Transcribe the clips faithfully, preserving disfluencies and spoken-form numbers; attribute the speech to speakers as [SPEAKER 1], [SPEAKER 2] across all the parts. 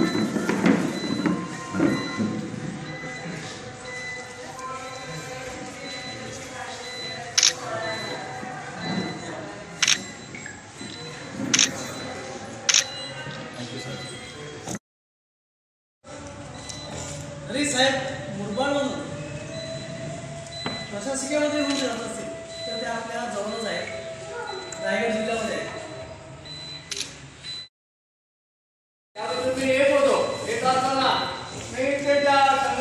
[SPEAKER 1] अरे साहेब मुरबाड म्हणून प्रशासकीयमध्ये होऊन जात असतील तर ते आपल्या जवळच आहे, रायगड जिल्ह्यामध्ये आहे.
[SPEAKER 2] त्याबद्दल मी येत होतो. येत असताना मी त्या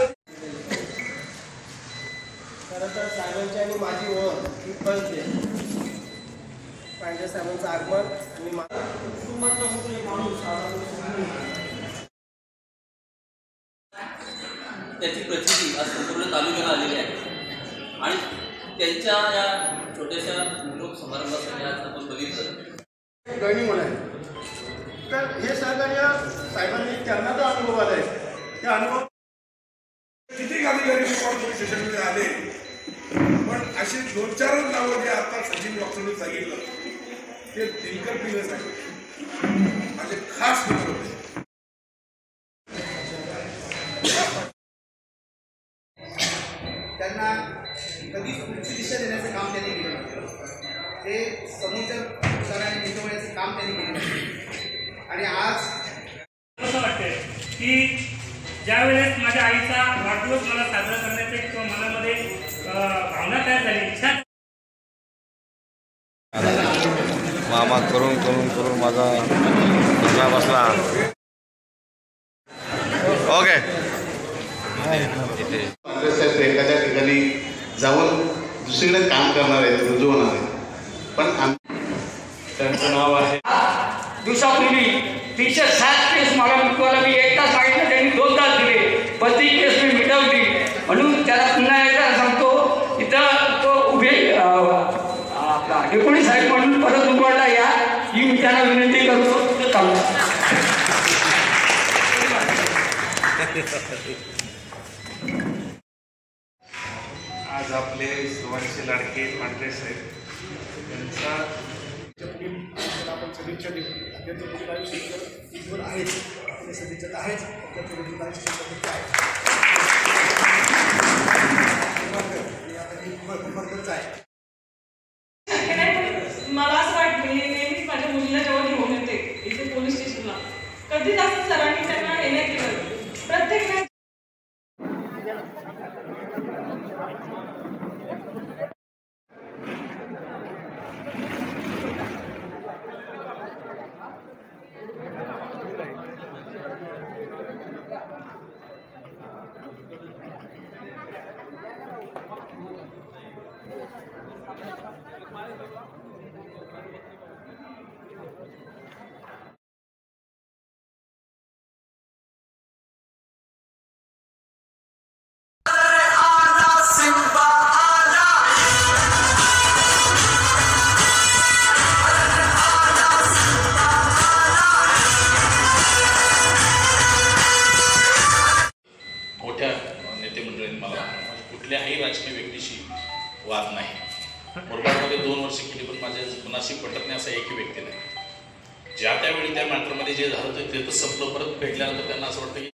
[SPEAKER 1] खरं तर साहेबांची आणि माझी ओळख ही फळते. पांडे साहेबांचं आगमन आणि कुटुंबातला होतो एक माणूस
[SPEAKER 3] त्याची प्रचिती आज संपूर्ण तालुक्याला आलेली आहे आणि त्यांच्या या छोट्याशा निरोप समारंभासाठी आज आपण बघितलं
[SPEAKER 2] गणी म्हणा. तर हे सहकार्य साहेबांनी त्यांना जो अनुभव आला आहे त्या अनुभव
[SPEAKER 4] किती अधिकारी पोलीस स्टेशनमध्ये आले, पण अशी दोन चारच नावं जे आता सचिन डॉक्टरने सांगितलं ते दिलकर पिले साहेब माझे खास मित्र होते.
[SPEAKER 5] त्यांना कधीच पुढची दिशा देण्याचं काम त्यांनी केलं, ते समोरच्या सरांनी मिटवण्याचं काम त्यांनी केलं. आणि आज
[SPEAKER 6] असं वाटतंय की ज्यावेळेस माझ्या आईचा वाढदिवस मला साजरा करण्याची किंवा मनामध्ये भावना तयार झाली, इच्छा
[SPEAKER 7] मामा करून करून करून माझा धंदा बसला. ओके
[SPEAKER 8] काँग्रेस एखाद्या ठिकाणी जाऊन दुसरीकडे काम करणार आहेत, रुजू होणार आहेत, पण
[SPEAKER 2] त्यांचं नाव आहे.
[SPEAKER 9] दिवसापूर्वी तीनशे सात केस मला मिटवायला मी एक तास सांगितलं, त्यांनी दोन तास दिले, पण ती केस मी मिटवली. म्हणून त्याला पुन्हा एकदा सांगतो, इथं तो उभे आपला डेप्युटी साहेब म्हणून परत उभारला या ही मी त्यांना विनंती करतो. तिथं थांबतो.
[SPEAKER 4] आज आपले सर्वांचे लाडके पांढरे साहेब त्यांचा
[SPEAKER 2] आपण सदिच्छा देऊ. त्यांचं पुढील आयुष्य उज्ज्वल आहेच, आपल्या सदिच्छा आहेच, त्यांचं पुढील आयुष्य आहे.
[SPEAKER 10] मला असं वाटतं मी नेहमीच माझ्या मुलीला जेव्हा घेऊन येते इथे पोलीस स्टेशनला, कधीच असं सरांनी त्यांना हे नाही केलं. प्रत्येक
[SPEAKER 11] कुठल्याही राजकीय व्यक्तीशी वाद नाही. मुरबाडमध्ये दोन वर्ष केली, पण माझ्या कुणाशी पटत नाही असा एकही व्यक्ती नाही. ज्या त्यावेळी त्या मॅटरमध्ये जे झालं होतं ते तर संपलं. परत भेटल्यानंतर त्यांना असं वाटतं की